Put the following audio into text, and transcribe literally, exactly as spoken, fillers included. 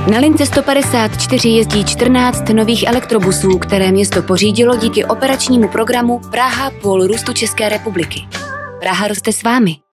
Na lince sto padesát čtyři jezdí čtrnáct nových elektrobusů, které město pořídilo díky operačnímu programu Praha půl růstu České republiky. Praha roste s vámi.